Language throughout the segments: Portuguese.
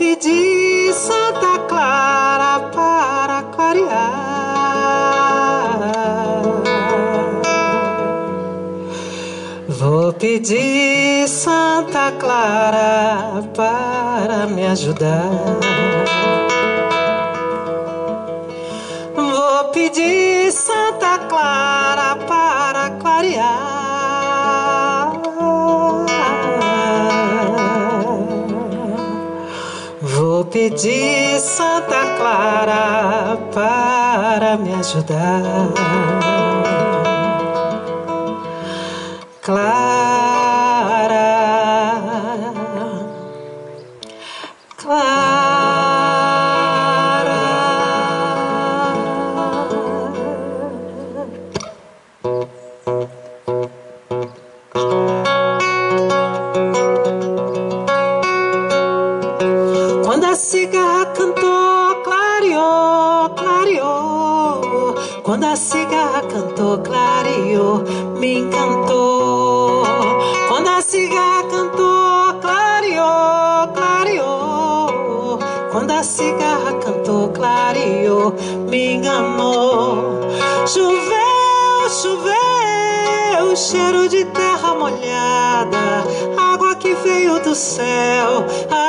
pedir Santa Clara para clarear. Vou pedir Santa Clara para me ajudar. Vou pedir Santa Clara para clarear. Vou pedir Santa Clara para me ajudar. Clara, Clara. Quando a cigarra cantou, clareou, clareou. Quando a cigarra cantou, clareou, me encantou. Quando a cigarra cantou, clareou, clareou. Quando a cigarra cantou, clareou, me enganou. Choveu, choveu, cheiro de terra molhada, água que veio do céu,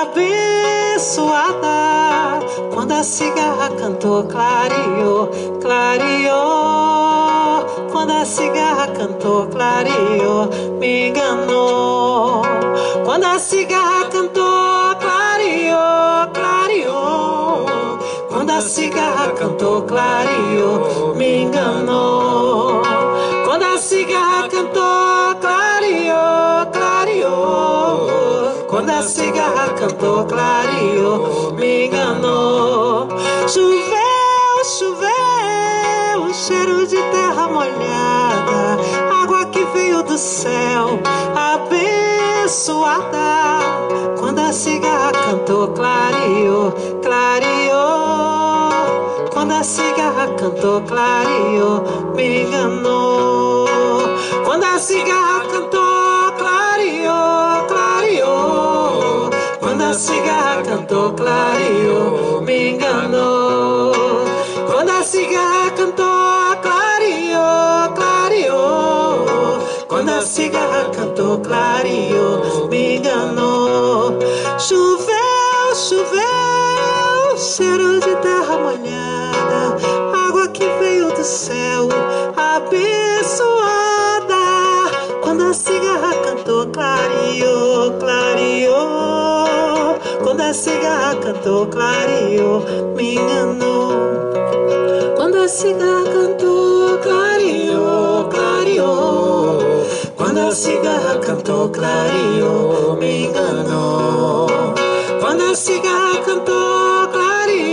abençoada. Quando a cigarra cantou, clareou, clareou. Quando a cigarra cantou, clareou, me enganou. Quando a cigarra cantou, clareou, clareou. Quando a cigarra cantou, clareou, me enganou. Quando a cigarra cantou, clareou, clareou. Quando a cigarra cantou, clareou, me enganou. Choveu, choveu, cheiro de terra molhada, água que veio do céu, abençoada. Quando a cigarra cantou, clareou, clareou. Quando a cigarra cantou, clareou, me enganou. Quando a cigarra cantou, clareou, clareou. Quando a cigarra cantou, clareou, me enganou. Quando a cigarra cantou, clareou, clareou. Quando a cigarra cantou, clareou, me enganou. Choveu, choveu, cheiro de terra molhada, água que veio do céu, abençoada. Quando a cigarra cantou, clareou, clareou. Quando a cigarra cantou, clareou, me enganou. Quando a cigarra cantou, clareou, clareou. Quando a cigarra cantou, clareou, me enganou. Quando a cigarra cantou,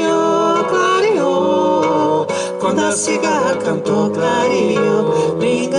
clareou, clareou. Quando a cigarra cantou, clareou, me enganou.